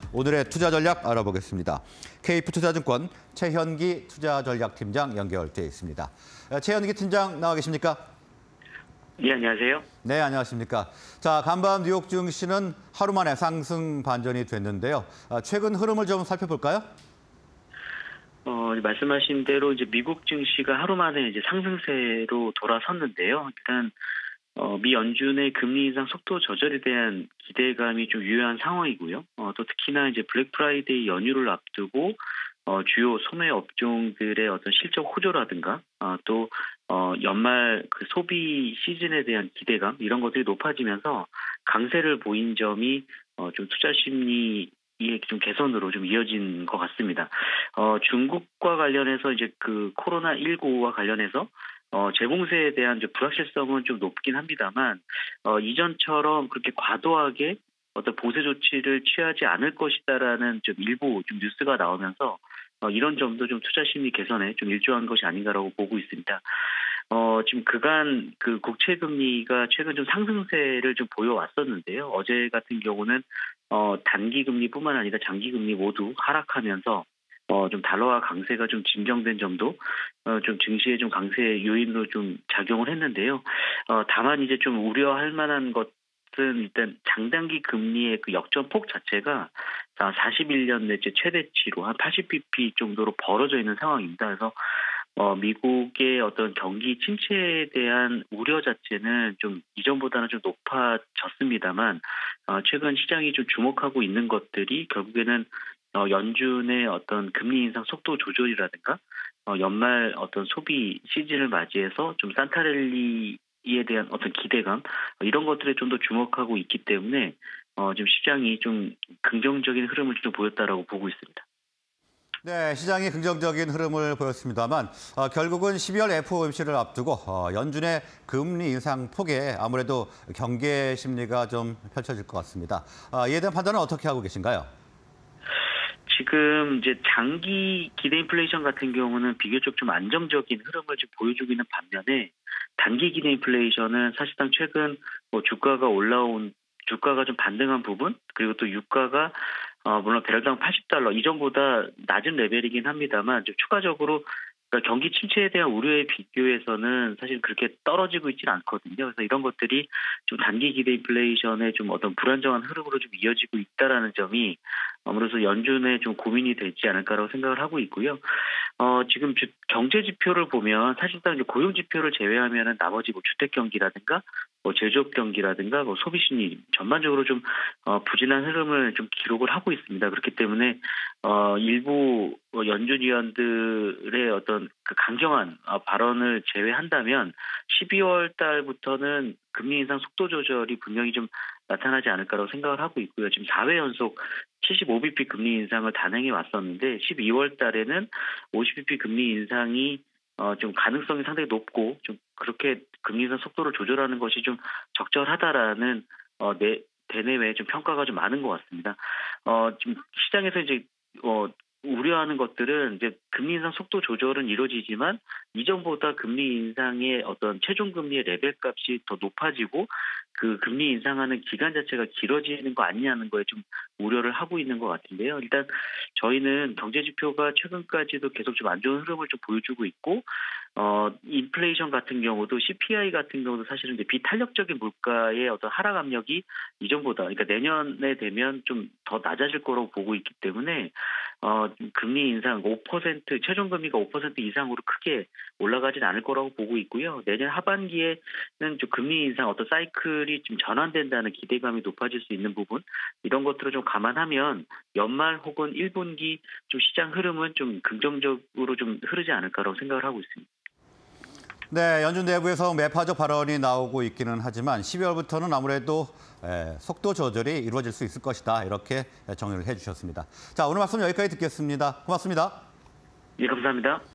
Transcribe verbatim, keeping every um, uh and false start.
오늘의 투자 전략 알아보겠습니다. 케이에프투자증권 최현기 투자전략팀장 연결돼 있습니다. 최현기 팀장 나와 계십니까? 네, 안녕하세요. 네, 안녕하십니까. 자, 간밤 뉴욕 증시는 하루 만에 상승 반전이 됐는데요. 최근 흐름을 좀 살펴볼까요? 어, 말씀하신 대로 이제 미국 증시가 하루 만에 이제 상승세로 돌아섰는데요. 일단 어, 미 연준의 금리 인상 속도 조절에 대한 기대감이 좀 유효한 상황이고요. 어, 또 특히나 이제 블랙 프라이데이 연휴를 앞두고 어, 주요 소매 업종들의 어떤 실적 호조라든가 어, 또 어, 연말 그 소비 시즌에 대한 기대감 이런 것들이 높아지면서 강세를 보인 점이 어, 좀 투자 심리 이의 좀 개선으로 좀 이어진 것 같습니다. 어, 중국과 관련해서 이제 그 코로나 십구와 관련해서 어, 재봉세에 대한 이제 불확실성은 좀 높긴 합니다만 어, 이전처럼 그렇게 과도하게 어떤 보세 조치를 취하지 않을 것이다라는 좀 일부 좀 뉴스가 나오면서 어, 이런 점도 좀 투자 심리 개선에 좀 일조한 것이 아닌가라고 보고 있습니다. 어, 지금 그간 그 국채 금리가 최근 좀 상승세를 좀 보여왔었는데요. 어제 같은 경우는 어, 단기 금리뿐만 아니라 장기 금리 모두 하락하면서 어, 좀 달러화 강세가 좀 진정된 점도 어, 좀 증시에 좀 강세 요인으로 좀 작용을 했는데요. 어, 다만 이제 좀 우려할 만한 것은 일단 장단기 금리의 그 역전폭 자체가 사십일 년 내째 최대치로 한 팔십 비피 정도로 벌어져 있는 상황입니다. 그래서 어, 미국의 어떤 경기 침체에 대한 우려 자체는 좀 이전보다는 좀 높아졌습니다만, 어, 최근 시장이 좀 주목하고 있는 것들이 결국에는 어, 연준의 어떤 금리 인상 속도 조절이라든가, 어, 연말 어떤 소비 시즌을 맞이해서 좀 산타랠리에 대한 어떤 기대감, 어, 이런 것들에 좀 더 주목하고 있기 때문에, 어, 지금 시장이 좀 긍정적인 흐름을 좀 보였다라고 보고 있습니다. 네, 시장이 긍정적인 흐름을 보였습니다만 어, 결국은 십이월 에프오엠씨를 앞두고 어, 연준의 금리 인상 폭에 아무래도 경계 심리가 좀 펼쳐질 것 같습니다. 어, 이에 대한 판단은 어떻게 하고 계신가요? 지금 이제 장기 기대 인플레이션 같은 경우는 비교적 좀 안정적인 흐름을 좀 보여주고 있는 반면에 단기 기대 인플레이션은 사실상 최근 뭐 주가가 올라온 주가가 좀 반등한 부분 그리고 또 유가가 어, 물론 배럴당 팔십 달러 이전보다 낮은 레벨이긴 합니다만 좀 추가적으로 그러니까 경기 침체에 대한 우려에 비교해서는 사실 그렇게 떨어지고 있지는 않거든요. 그래서 이런 것들이 좀 단기 기대 인플레이션의 좀 어떤 불안정한 흐름으로 좀 이어지고 있다라는 점이 아무래도 연준에 좀 고민이 되지 않을까라고 생각을 하고 있고요. 어, 지금 주, 경제 지표를 보면 사실상 이제 고용 지표를 제외하면은 나머지 뭐 주택 경기라든가 뭐 제조업 경기라든가 뭐 소비 심리 전반적으로 좀 어, 부진한 흐름을 좀 기록을 하고 있습니다. 그렇기 때문에 어, 일부 연준 위원들의 어떤 그 강경한 발언을 제외한다면 십이월 달부터는 금리 인상 속도 조절이 분명히 좀 나타나지 않을까라고 생각을 하고 있고요. 지금 사 회 연속 칠십오 비피 금리 인상을 단행해 왔었는데 십이월 달에는 오십 비피 금리 인상이 어, 좀 가능성이 상당히 높고 좀 그렇게 금리 인상 속도를 조절하는 것이 좀 적절하다라는 어, 내, 대내외 좀 평가가 좀 많은 것 같습니다. 어, 지금 시장에서 이제 어, 우려하는 것들은 이제 금리 인상 속도 조절은 이루어지지만 이전보다 금리 인상의 어떤 최종 금리의 레벨 값이 더 높아지고 그 금리 인상하는 기간 자체가 길어지는 거 아니냐는 거에 좀 우려를 하고 있는 것 같은데요. 일단 저희는 경제 지표가 최근까지도 계속 좀 안 좋은 흐름을 좀 보여주고 있고, 어, 인플레이션 같은 경우도 씨피아이 같은 경우도 사실은 이제 비탄력적인 물가의 어떤 하락 압력이 이전보다, 그러니까 내년에 되면 좀 더 낮아질 거라고 보고 있기 때문에, 어, 금리 인상 오 퍼센트, 최종 금리가 오 퍼센트 이상으로 크게 올라가진 않을 거라고 보고 있고요. 내년 하반기에는 좀 금리 인상 어떤 사이클이 좀 전환된다는 기대감이 높아질 수 있는 부분, 이런 것들을 좀 감안하면 연말 혹은 일 분기 좀 시장 흐름은 좀 긍정적으로 좀 흐르지 않을까라고 생각을 하고 있습니다. 네, 연준 내부에서 매파적 발언이 나오고 있기는 하지만 십이월부터는 아무래도 속도 조절이 이루어질 수 있을 것이다. 이렇게 정리를 해주셨습니다. 자, 오늘 말씀 여기까지 듣겠습니다. 고맙습니다. 예, 감사합니다.